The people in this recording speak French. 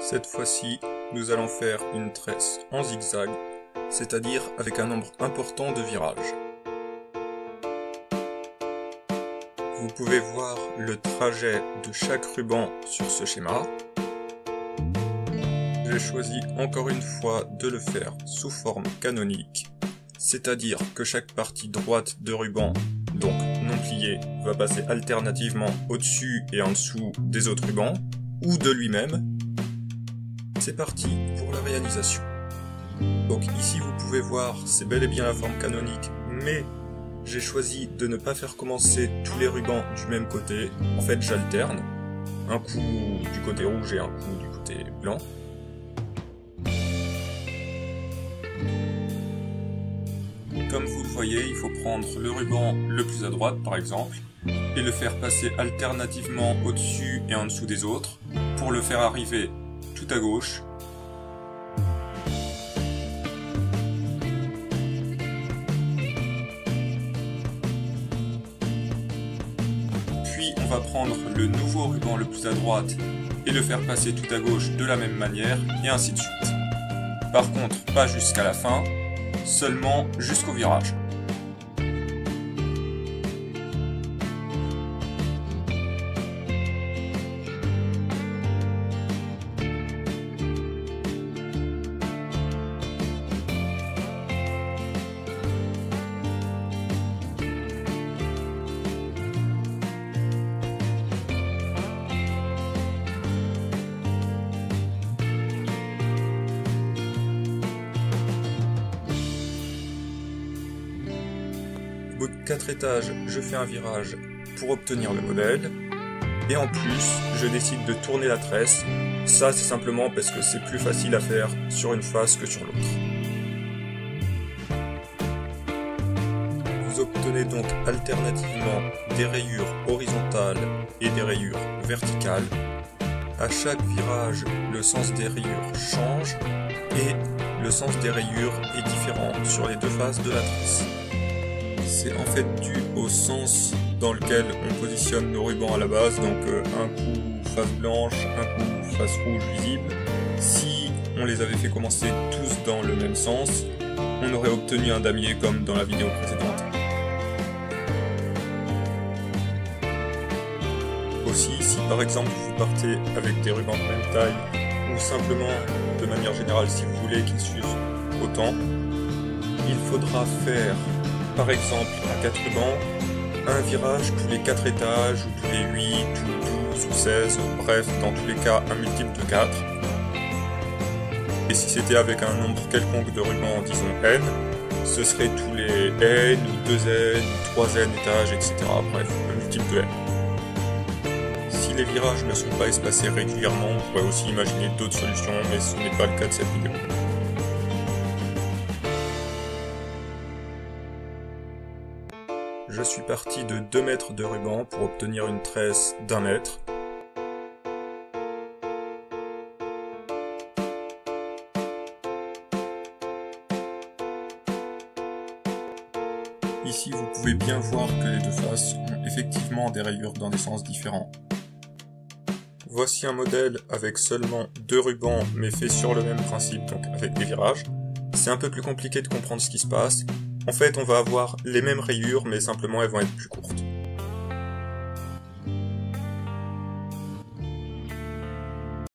Cette fois-ci, nous allons faire une tresse en zigzag, c'est-à-dire avec un nombre important de virages. Vous pouvez voir le trajet de chaque ruban sur ce schéma. J'ai choisi encore une fois de le faire sous forme canonique, c'est-à-dire que chaque partie droite de ruban, donc non pliée, va passer alternativement au-dessus et en dessous des autres rubans, ou de lui-même. C'est parti pour la réalisation. Donc ici vous pouvez voir, c'est bel et bien la forme canonique, mais j'ai choisi de ne pas faire commencer tous les rubans du même côté. En fait j'alterne, un coup du côté rouge et un coup du côté blanc. Comme vous le voyez, il faut prendre le ruban le plus à droite par exemple, et le faire passer alternativement au-dessus et en dessous des autres, pour le faire arriver tout à gauche. Puis on va prendre le nouveau ruban le plus à droite et le faire passer tout à gauche de la même manière, et ainsi de suite. Par contre, pas jusqu'à la fin, seulement jusqu'au virage. Au bout de 4 étages, je fais un virage pour obtenir le modèle, et en plus, je décide de tourner la tresse. Ça, c'est simplement parce que c'est plus facile à faire sur une face que sur l'autre. Vous obtenez donc alternativement des rayures horizontales et des rayures verticales. À chaque virage, le sens des rayures change, et le sens des rayures est différent sur les deux faces de la tresse. C'est en fait dû au sens dans lequel on positionne nos rubans à la base, donc un coup face blanche, un coup face rouge visible. Si on les avait fait commencer tous dans le même sens, on aurait obtenu un damier comme dans la vidéo précédente. Aussi, si par exemple vous partez avec des rubans de même taille, ou simplement de manière générale si vous voulez qu'ils suivent autant, il faudra faire par exemple à 4 rubans, un virage tous les 4 étages, ou tous les 8, ou 12, ou 16, bref, dans tous les cas, un multiple de 4. Et si c'était avec un nombre quelconque de rubans, disons n, ce serait tous les n, ou 2n, ou 3n étages, etc. Bref, un multiple de n. Si les virages ne sont pas espacés régulièrement, on pourrait aussi imaginer d'autres solutions, mais ce n'est pas le cas de cette vidéo. Je suis parti de 2 mètres de ruban pour obtenir une tresse d'1 mètre. Ici, vous pouvez bien voir que les deux faces ont effectivement des rayures dans des sens différents. Voici un modèle avec seulement 2 rubans, mais fait sur le même principe, donc avec des virages. C'est un peu plus compliqué de comprendre ce qui se passe. En fait, on va avoir les mêmes rayures, mais simplement elles vont être plus courtes.